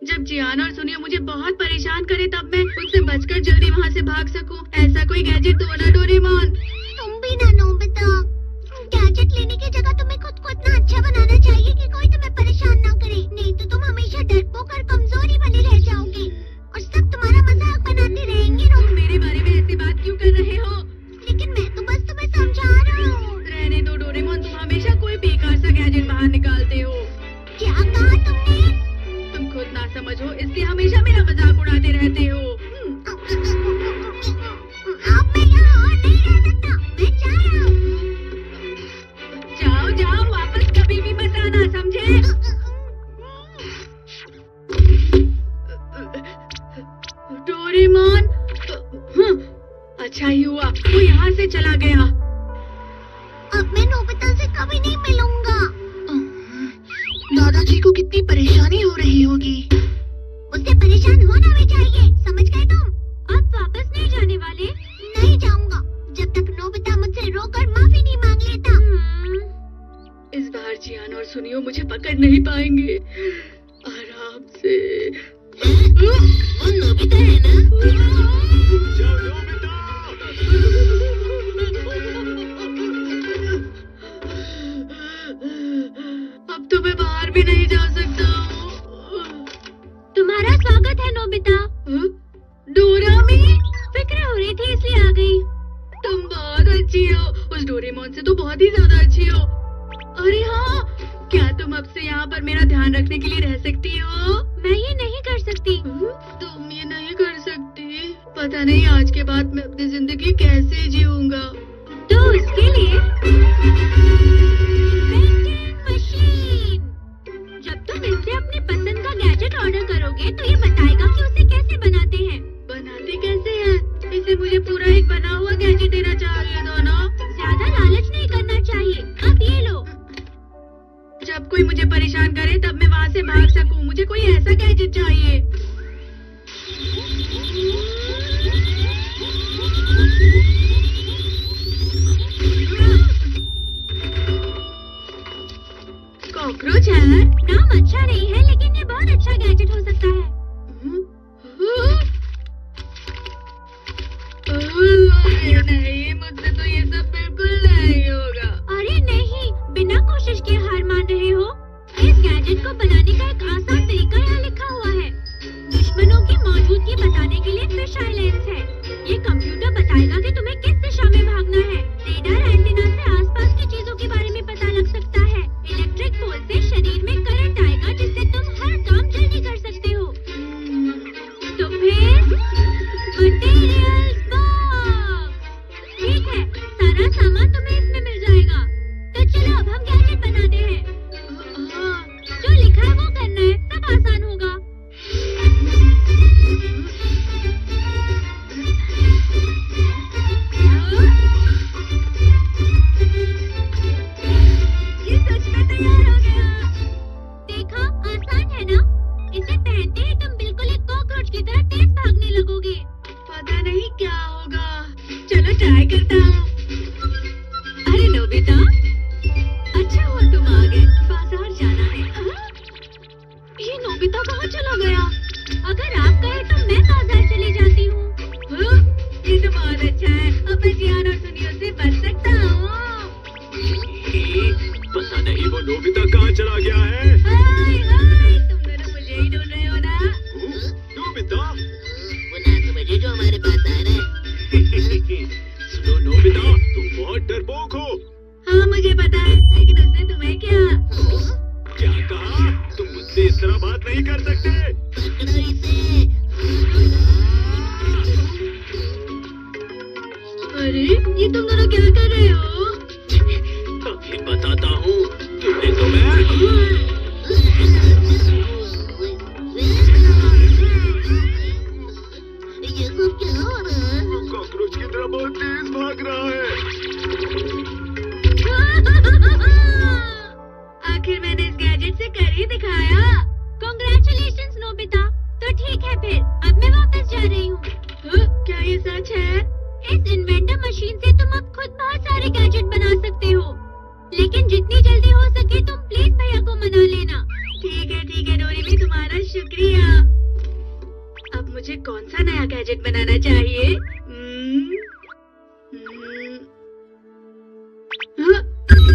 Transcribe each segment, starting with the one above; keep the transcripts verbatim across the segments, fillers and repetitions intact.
जब जियान और सुनियो मुझे बहुत परेशान करे तब मैं उनसे बचकर जल्दी वहाँ से भाग सकूं। ऐसा कोई गैजेट दो ना डोरेमोन। तुम भी ना नोबिता, गैजेट लेने की जगह तुम्हें खुद को इतना अच्छा बनाना चाहिए कि कोई तुम्हें परेशान ना करे, नहीं तो तुम हमेशा डरपोक और कमजोरी वाली रह जाओगी और सब तुम्हारा मजाक बनाते रहेंगे। तुम मेरे बारे में ऐसी बात क्यों कर रहे हो? लेकिन मैं तो बस तुम्हें समझा रहा हूँ। रहने दो डोरेमोन, तुम हमेशा कोई बेकार सा गैजेट बाहर निकालते हो। क्या कहा तुमने? तुम खुद ना समझो इसलिए हमेशा मेरा मजाक उड़ाते रहते हो। अब मैं यहाँ और नहीं रह सकता, मैं जा रहा हूँ। जाओ जाओ, वापस कभी भी मत आना, समझे? डोरेमोन, अच्छा ही हुआ वो यहाँ से चला गया। अब मैं नोबिता से कभी नहीं मिलूंगा। दादाजी को कितनी परेशानी हो रही होगी। उससे परेशान होना भी चाहिए, समझ गए तुम? अब वापस नहीं जाने वाले? नहीं जाऊंगा जब तक नोबिता मुझसे रोकर माफी नहीं मांग लेता। इस बार जियान और सुनियो मुझे पकड़ नहीं पाएंगे। आराम से। वो नोबिता है ना? अब तो मैं बाहर भी नहीं जा सकता हूँ। तुम्हारा स्वागत है नोबिता। डोरामी, फिक्र हो रही थी इसलिए आ गई। तुम बहुत अच्छी हो, उस डोरेमोन से तो बहुत ही ज्यादा अच्छी हो। अरे हाँ, क्या तुम अब से यहाँ पर मेरा ध्यान रखने के लिए रह सकती हो? मैं ये नहीं कर सकती। तुम ये नहीं कर सकती? पता नहीं आज के बाद मैं अपनी जिंदगी कैसे जीऊंगा। तो उसके लिए मशीन। जब तुम इससे अपने पसंद का गैजेट ऑर्डर करोगे तो ये बताएगा कि उसे कैसे बनाते हैं। बनाते कैसे हैं? इसे मुझे पूरा एक बना हुआ गैजेट देना चाहिए था ना? ज्यादा लालच नहीं करना चाहिए। अब ये लो। जब कोई मुझे परेशान करे तब मैं वहाँ से भाग सकूं। मुझे कोई ऐसा गैजेट चाहिए। कॉकरोच है। नाम अच्छा नहीं है लेकिन ये बहुत अच्छा गैजेट हो सकता है। नहीं, मुझसे तो ये सब बिल्कुल नहीं होगा। अरे नहीं, बिना कोशिश किए हार मान रहे हो? इस गैजेट को बनाने का एक आसान तरीका यहाँ लिखा हुआ है। दुश्मनों की मौजूदगी बताने के लिए फिश आई लेंस है। ये कंप्यूटर बताएगा कि तुम्हें किस दिशा में भागना है। रेडार एंटीना से आसपास की चीजों के बारे में पता लग सकता है। इलेक्ट्रिक पोल से शरीर में करंट आएगा जिससे तुम हर काम जल्दी कर सकते हो। तो फिर मटेरियल्स बॉक्स। ठीक है, सारा सामान तुम्हें इसमें मिल जाएगा। तो चलो अब हम गैजेट बनाते हैं। जो लिखा है वो करना है, सब आसान होगा। ये सच में तैयार हो गया। देखा, आसान है ना? इसे पहनते ही तुम बिल्कुल एक कॉकरोच की तरह तेज भागने लगोगे। पता नहीं क्या होगा। चलो ट्राई करता हूँ। अरे नोबिता, अच्छा हुआ तुम आ गए। बाजार जाना है। ये नोबिता कहाँ चला गया? अगर आप कहे तो मैं बाजार चली जाती हूँ। ये तो बहुत अच्छा है। अब मैं जियान और सुनियो से बच सकता हूँ। पता नहीं वो नोबिता कहाँ चला गया है। हाय हाय, तुम दोनों मुझे ही ढूंढ रहे हो ना? नोबिता, वो ना समझे जो हमारे पास आ रहा है। सुनो नोबिता, तुम बहुत डरपोक हो। हाँ मुझे पता है, लेकिन उसने तुम्हें क्या? क्या कहा? तुम मुझसे इस तरह बात नहीं कर सकते। पकड़ो इसे। अरे ये तुम दोनों क्या कर रहे हो? अभी बताता हूँ। तुमने तो मैं ये सब क्या हो रहा है? कॉकरोच की तरह बहुत तेज भाग रहा है। आखिर मैंने इस गैजेट से कर ही दिखाया। Congratulations Nobita. तो ठीक है फिर, अब मैं वापस जा रही हूँ। क्या ये सच है? इस इन्वेंटर मशीन से तुम अब खुद बहुत सारे गैजेट बना सकते हो। लेकिन जितनी जल्दी हो सके तुम प्लीज भैया को मना लेना। ठीक है ठीक है डोरेमी, तुम्हारा शुक्रिया। कौन सा नया गैजेट बनाना चाहिए? हम्म, हम्म, हाँ?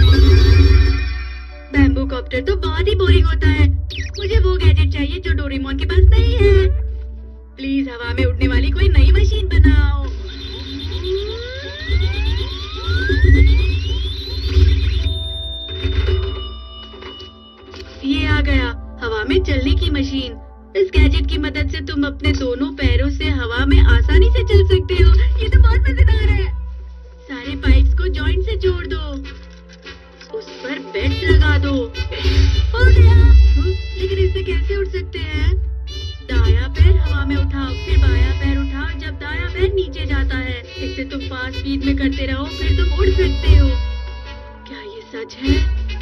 बैम्बू कॉप्टर तो बहुत ही बोरिंग होता है। मुझे वो गैजेट चाहिए जो डोरेमोन के पास नहीं है। प्लीज हवा में उड़ने वाली कोई नई मशीन बनाओ। ये आ गया, हवा में चलने की मशीन। इस गैजेट की मदद से तुम अपने दोनों पैरों से हवा में आसानी से चल सकते हो। ये तो बहुत मजेदार है। सारे पाइप्स को जॉइंट से जोड़ दो, उस पर बेल्ट लगा दो। हो गया। लेकिन इससे कैसे उड़ सकते हैं? दायां पैर हवा में उठाओ, फिर बायां पैर उठाओ जब दायां पैर नीचे जाता है। इसे तुम फास्ट स्पीड में करते रहो, फिर तुम उड़ सकते हो। क्या ये सच है?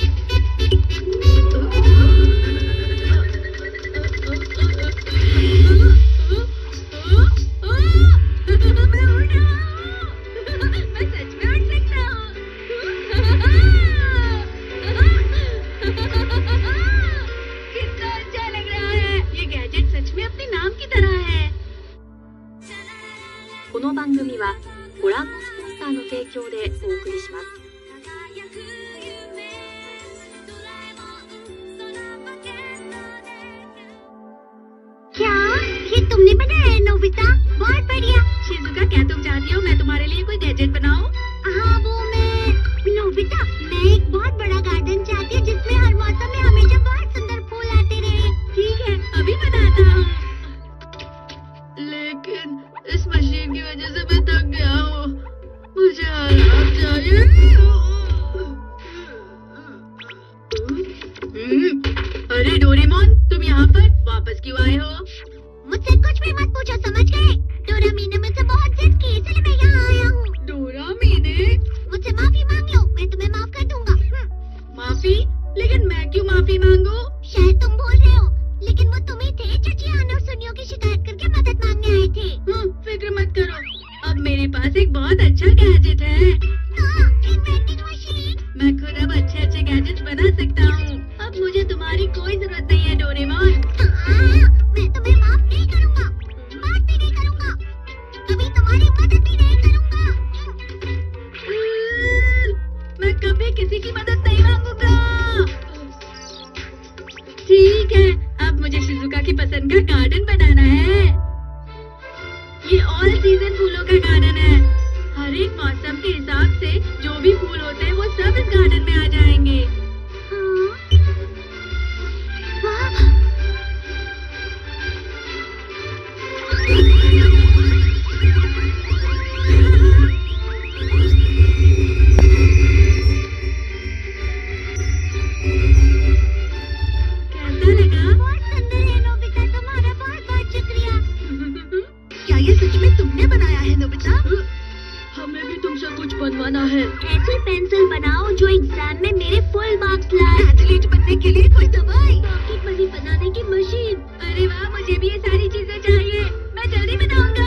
मैं उड़ रहा हूँ। मैं सच में उड़ सकता हूँ। कितना अच्छा लग रहा है। ये गैजेट सच में अपने नाम की तरह है। この番組はご覧のスポンサーの提供でお送りします。 क्या ये तुमने बनाया है नोबिता? बहुत बढ़िया। शिजुका, क्या तुम चाहती हो मैं तुम्हारे लिए कोई गैजेट बनाऊं? हाँ वो मैं नोबिता, मैं एक बहुत बड़ा गार्डन चाहती हूँ जिसमें हर मौसम में हमेशा बहुत सुंदर फूल आते रहे। ठीक है, अभी बनाता हूँ। लेकिन इस मशीन की वजह से मैं थक गया हूँ। मुझे आराम चाहिए। अरे डोरेमोन, तुम यहाँ पर वापस क्यों आए हो? मुझसे कुछ भी मत पूछो, समझ गए? डोरामी ने मुझसे बहुत जिद की, इसलिए मैं यहाँ आया हूँ। डोरामी ने? मुझसे माफी मांग लो, मैं तुम्हें माफ कर दूंगा। माफी? लेकिन मैं क्यों माफी मांगू? शायद तुम भूल रहे हो, लेकिन वो तुम ही थे जो जियान और सुनियो की शिकायत करके मदद मांगने आए थे। हाँ, फिक्र मत करो, अब मेरे पास एक बहुत अच्छा गैजेट है। हाँ, एक वेंडिंग मशीन। मैं खुद अब अच्छे अच्छे गैजेट्स बना सकता हूँ। अब मुझे तुम्हारी कोई जरूरत नहीं है डोरेमोन। हाँ, मैं तुम्हें माफ नहीं करूँगा, बात भी नहीं करूँगा, कभी तुम्हारी मदद भी नहीं करूँगा। मैं कभी किसी की मदद नहीं मांगूंगा। ठीक है, अब मुझे शिजुका की पसंद का गार्डन बनाना है। ये ऑल सीजन फूलों का गार्डन है। हर एक मौसम के हिसाब से जो भी फूल होते हैं वो सब इस गार्डन में आ जाएंगे। कैसा लगा? बहुत सुंदर है नोबिता, तुम्हारा बहुत बहुत शुक्रिया। क्या ये सच में तुमने बनाया है नोबिता? हमें भी तुमसे कुछ बनवाना है। ऐसी पेंसिल बनाओ जो एग्जाम में मेरे फुल मार्क्स लाए। एथलीट बनने के लिए कोई दवाई? पॉकेट मनी बनाने की मशीन। अरे वाह, मुझे भी ये सारी चीजें चाहिए। मैं जल्दी बनाऊंगा।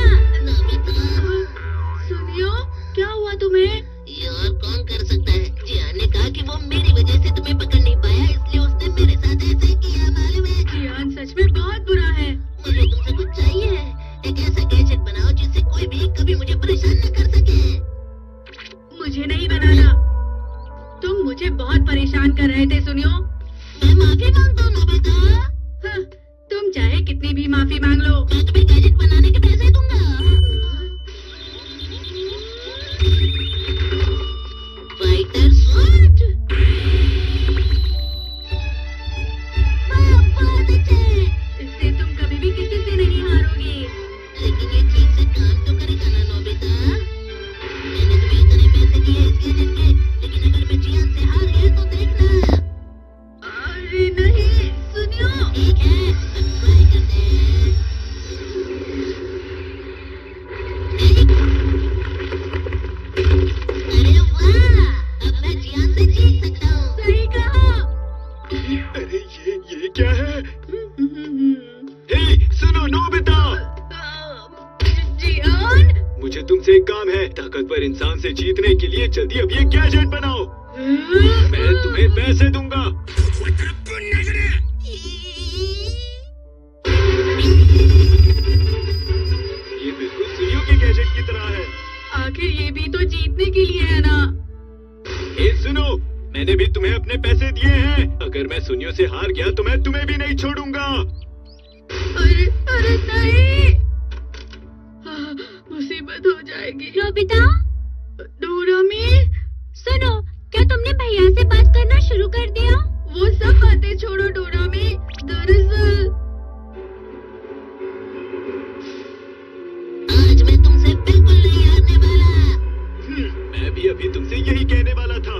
सुनियो, क्या हुआ तुम्हें? ये और कौन कर सकता है? जियान ने कहा कि वो मेरी वजह से तुम्हें पकड़ नहीं पाया, इसलिए उसने मेरे साथ ऐसे किया। मालूम है? जियान सच में बहुत बुरा है। मुझे तुमसे कुछ चाहिए, एक ऐसा गैजेट बनाओ जिससे कोई भी कभी मुझे परेशान न कर सके। मुझे नहीं बनाना, तुम मुझे बहुत परेशान कर रहे थे। सुनियो, मैं माफी मांगता हूँ नोबिता। हाँ, तुम चाहे कितनी भी माफी मांग लो, मैं तुम्हें गैजेट बनाने के पैसे दूंगा। फाइटर सूट, बहुत अच्छे। इससे तुम कभी भी किसी से नहीं हारोगी। लेकिन ये ठीक से काम तो करेगा ना नोबिता? मैंने तुम्हें इतने पैसे दिए इस गैजेट के, लेकिन अगर मैं जियान से हार गया तो देखना। अरे नहीं, सुनियो। ठीक है, अब ट्राई करते हैं। अरे वाह, अब मैं जियान से जीत सकता हूँ। सही कहा। अरे ये ये क्या है? हे, सुनो नोबिता, जियान, मुझे तुमसे एक काम है। ताकतवर इंसान से जीतने के लिए जल्दी अब ये गैजेट बनाओ। मैं तुम्हें पैसे दूंगा। मैंने भी तुम्हें अपने पैसे दिए हैं। अगर मैं सुनियो से हार गया तो मैं तुम्हें भी नहीं छोड़ूंगा। अरे अरे नहीं, हाँ, मुसीबत हो जाएगी। नोबिता, डोरामी, सुनो, क्या तुमने भैया से बात करना शुरू कर दिया? वो सब बातें छोड़ो डोरामी। दरअसल आज मैं तुमसे बिल्कुल नहीं हारने वाला। हम्म, मैं भी अभी तुमसे यही कहने वाला था।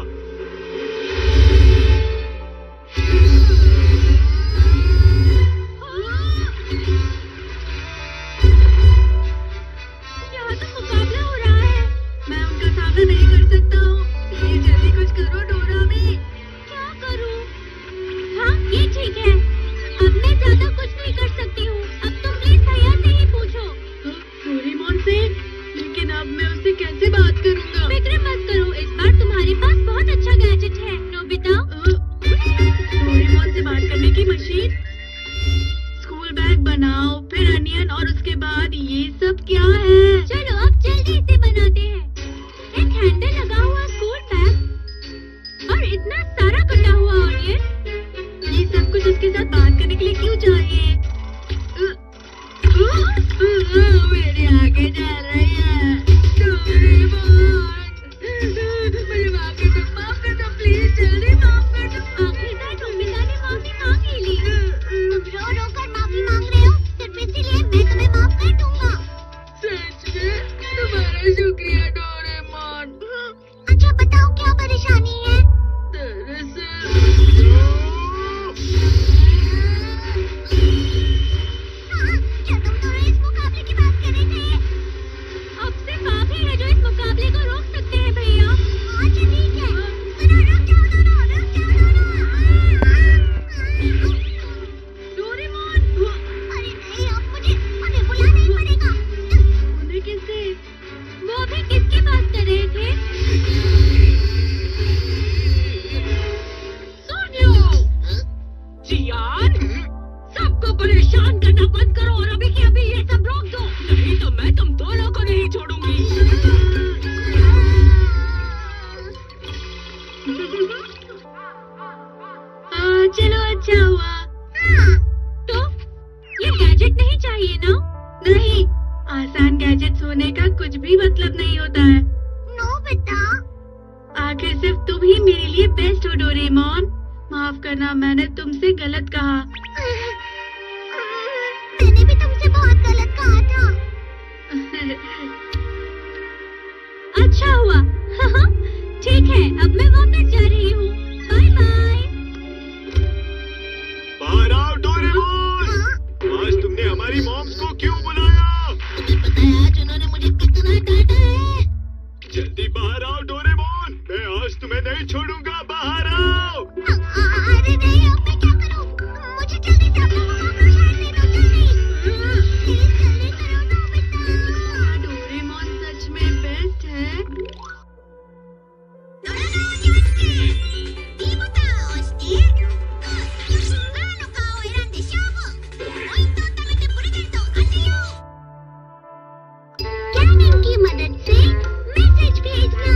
यहाँ तो मुकाबला हो रहा है। मैं उनका सामना नहीं कर सकता हूँ। प्लीज जल्दी कुछ करो डोरामी। क्या करूँ? हाँ, ये ठीक है। अब मैं ज्यादा कुछ नहीं कर सकती हूँ। अब तुम प्लीज भैया से ही पूछो। डोरेमोन से? लेकिन अब मैं उससे कैसे बात करूँगा? फिक्र मत करो, इस बार तुम्हारे पास बहुत अच्छा गैजेट है। नोबिता, डोरेमोन से बात करने की मशीन? स्कूल बैग बनाओ, फिर अनियन, और उसके बाद ये सब क्या है? चलो अब जल्दी इसे बनाते हैं। एक हैंडल लगा हुआ स्कूल बैग और इतना सारा कटा हुआ ऑनियन। ये सब कुछ उसके साथ बात करने के लिए क्यों चाहिए? मेरी आगे जा रही है। डोरेमोन, मुझे माफ कर दो, माफ कर दो, प्लीज जल्दी माफ कर दो। आखिरकार नोबिता ने माफी मांग ही ली। तुम रो रो कर माफी मांग रहे हो, सिर्फ इसीलिए मैं तुम्हें माफ कर दूंगा। सच में तुम्हारा शुक्रिया डोरेमोन। अच्छा बताओ क्या परेशानी है? दरअसल हाँ, क्या तुम दोनों इस मुकाबले की बात कर रहे थे? अब सिर्फ आप ही है जो इस मुकाबले को रोक सकते हैं भैया। अच्छा ठीक है, सुनो, रुक जाओ दोनों, रुक जाओ दोनों। डोरेमोन, अरे नहीं, अब मुझे उन्हें बुलाना ही पड़ेगा। उन्हें किससे? वो अभी किसकी बात कर रहे थे? सोनियो, जियान, सबको परेशान करना बंद करो और अभी के अभी ये सब रोक दो, नहीं तो मैं तुम दोनों को नहीं छोड़ूंगी। हाँ, चलो अच्छा हुआ। तो ये गैजेट नहीं चाहिए ना? नहीं, आसान गैजेट्स होने का कुछ भी मतलब नहीं होता है। नोबिता, आखिर सिर्फ तुम ही मेरे लिए बेस्ट हो डोरेमोन। माफ करना, मैंने तुमसे गलत कहा। मैंने भी तुमसे बहुत गलत कहा था। अच्छा हुआ। ठीक है, अब मैं वापस जा रही हूँ। Bye bye. बाहर आओ डोरेमोन। आज तुमने हमारी मॉम्स को क्यों बुलाया? तुम्हें पता है आज उन्होंने मुझे कितना डांटा है? जल्दी बाहर आओ डोरेमोन, मैं आज तुम्हें नहीं छोड़ूंगा। बाहर आओ। अरे नहीं, अब मैं क्या करूं? मुझे जल्दी से अपना मुकाबला शायद दे दो, जल्दी। प्लीज जल्दी करो नोबिता। डोरेमोन सच में बेस्ट है। कैनिंग की मदद से मैसेज भेजना।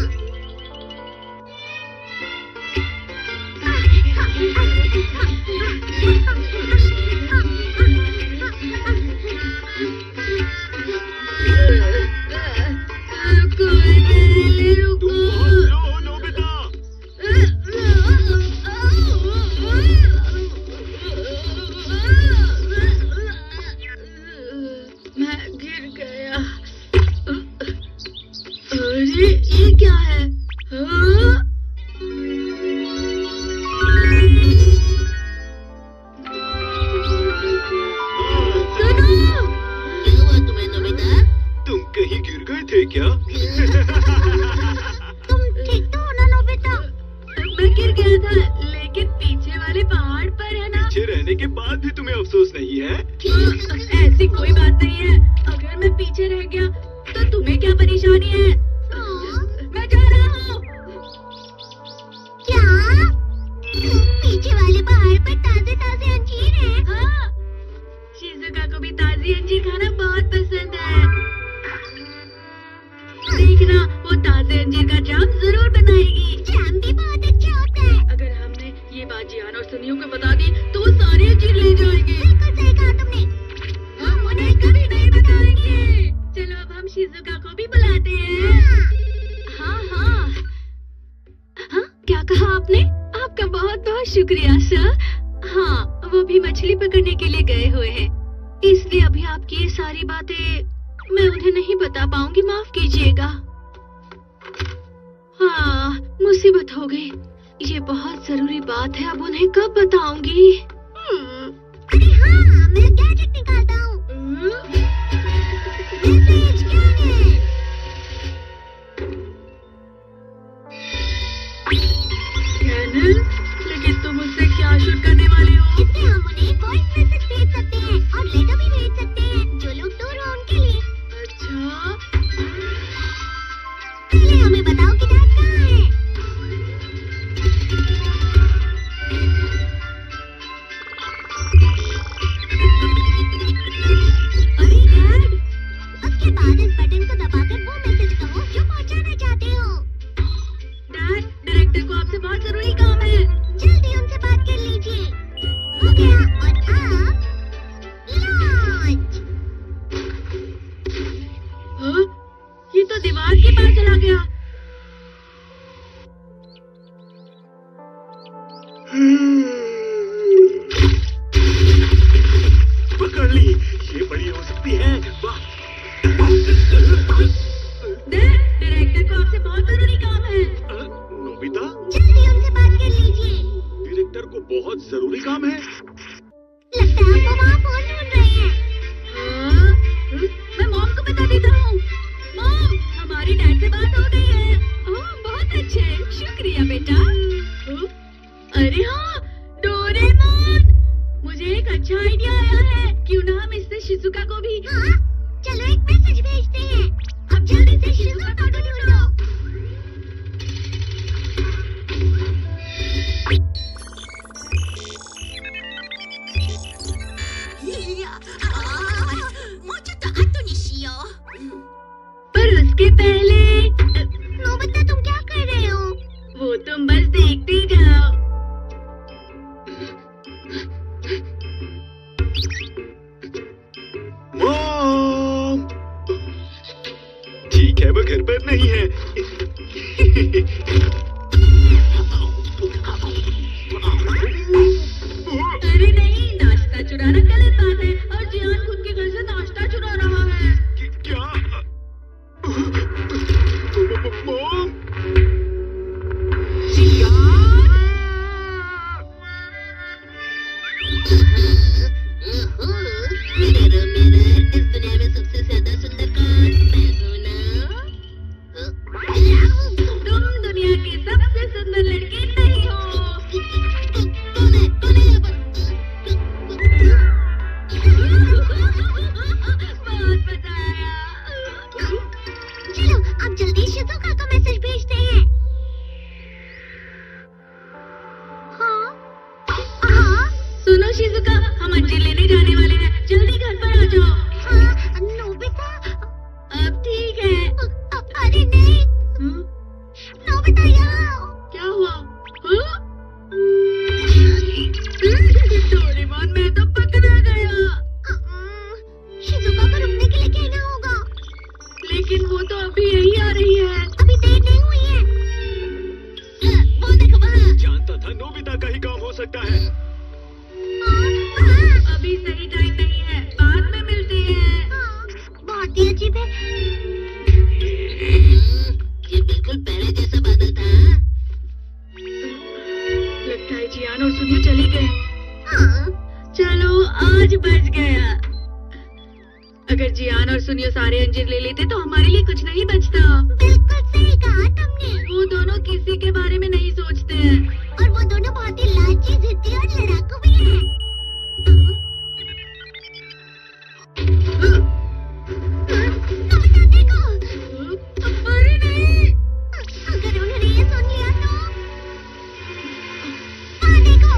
कोई नहीं, रुको। तुम बहुत स्लो हो नोबिता। मैं गिर गया। अरे ये क्या है? हाँ? क्या हुआ तुम्हें नोबिता? तुम कहीं गिर गए थे क्या? तुम ठीक तो हो ना नोबिता? मैं गिर गया था, लेकिन पीछे वाले पहाड़ पर है ना। पीछे रहने के बाद भी तुम्हें अफसोस नहीं है? ऐसी कोई बात नहीं है। अगर मैं पीछे रह गया तो तुम्हें क्या परेशानी है? मैं जा रहा हूँ। क्या? पीछे वाले पहाड़ पर ताजे ताजे अंजीर हैं? हाँ, शिजुका को भी ताजी अंजीर खाना बहुत पसंद है। देखना, वो ताजे अंजीर का जाम जरूर बनाएगी। जैम भी बहुत अच्छा होता चीर ले जाएंगे। बिल्कुल सही कहा तुमने। हम उन्हें कभी नहीं बताएंगे। चलो अब हम शिजुका को भी बुलाते हैं। हाँ हाँ हाँ, क्या कहा आपने? आपका बहुत बहुत शुक्रिया सर। हाँ, वो भी मछली पकड़ने के लिए गए हुए हैं, इसलिए अभी आपकी ये सारी बातें मैं उन्हें नहीं बता पाऊंगी, माफ कीजिएगा। हाँ, मुसीबत हो गई। ये बहुत जरूरी बात है, अब उन्हें कब बताऊंगी? अरे हाँ, मैं गैजेट निकालता हूँ। मैसेज क्या है? कैनन, लेकिन तुम उससे क्या शूट करने वाले हो? इससे हम उन्हें वॉइस मैसेज भेज सकते हैं और लेटर भी भेज सकते हैं जो लोग दूर हो उनके लिए। अच्छा, पहले हमें बताओ कि डैड कहाँ है? अरे डैड, उसके बाद इस बटन को दबाकर वो मैसेज कहो जो पहुंचाना चाहते हो। डैड, डायरेक्टर को आपसे बहुत जरूरी काम है। जल्दी उनसे बात कर लीजिए। हो गया, और अब लॉन्च। हाँ? ये तो दीवार के पास चला गया। पकड़ ली, ये बड़ी हो सकती है। वाह! डायरेक्टर को आपसे बहुत जरूरी काम है। अ, नोबिता, जल्दी उनसे बात कर लीजिए। डायरेक्टर को बहुत जरूरी काम है। लगता है वो वहाँ फोन ढूंढ रहे हैं। हाँ? मैं मॉम को बता देता हूँ। मॉम, हमारी डैड से बात हो गई है। ओह, बहुत अच्छे, शुक्रिया बेटा। हाँ? अरे हाँ, डोरेमोन, मुझे एक अच्छा आइडिया आया है। क्यों ना हम इससे शिजुका को भी। हाँ, चलो एक मैसेज भेजते हैं। अब जल्दी से शिजुका को ढूंढो। पर उसके पहले नोबिता, तुम क्या कर रहे हो? वो तुम बस देखते ही जाओ। मॉम! ठीक है, वो घर पर नहीं है। अरे नहीं, नाश्ता चुराना गलत बात है और जियान खुद के घर से नाश्ता चुरा रहा है। क्या? मॉम! मेरा मेरा इस दुनिया में सबसे ज्यादा सुंदर कौन? मैं हूँ ना। तुम दुनिया के सबसे सुंदर लड़के नहीं हो। कौन है? कौन है यहाँ पर? बहुत मजा आया। चलो अब जल्दी शिजुका को मैसेज भेजते हैं। हाँ हाँ सुनो शिजुका, हम अंजीर लेने जाने वाले हैं, जल्दी घर पर आ जाओ। हाँ, नोबिता। अब ठीक है। अ- अरे नहीं, हम्म, नोबिता यहाँ। क्या हुआ? हाँ? डोरेमोन, मैं तो पकड़ा गया। शिजुका को रुकने के लिए कहना होगा। लेकिन वो तो अभी यही आ रही है। अभी देर नहीं हुई है। हाँ, वो देखो वहाँ। जानता था नोबिता का ही काम हो सकता है। हाँ, हाँ, अभी सही टाइम नहीं है, बाद में मिलते हैं। हाँ, बहुत ही अजीब है। ये बिल्कुल पहले जैसा बादल था। लगता है जियान और सुनियो चले गए। हाँ, चलो, आज बच गया। अगर जियान और सुनियो सारे अंजीर ले लेते तो हमारे लिए कुछ नहीं बचता। बिल्कुल सही कहा तुमने। वो दोनों किसी के बारे में नहीं सोचते हैं। और वो दोनों बहुत ही लालची, जिद्दी और लड़ाकू भी हैं। नोबिता देखो। अरे नहीं, अगर उन्होंने ये सुन लिया तो। वहाँ देखो।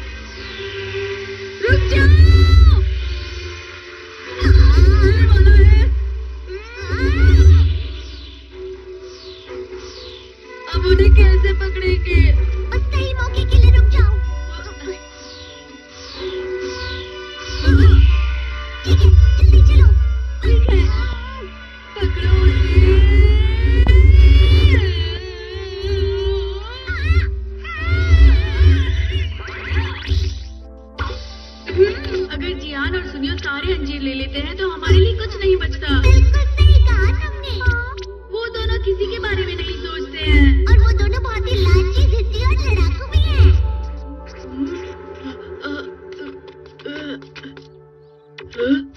रुक जाओ। आने वाला है। अब उन्हें कैसे पकड़ेंगे? बस सही मौके के लिए रुक जाओ। अगर जियान और सुनियो सारे अंजीर ले लेते हैं तो हमारे लिए कुछ नहीं बचता। बिल्कुल सही कहा तुमने। वो दोनों किसी के बारे में नहीं सोचते हैं। और वो दोनों बहुत ही लालची, जिद्दी और लड़ाकू भी हैं। अ, अ, अ, अ,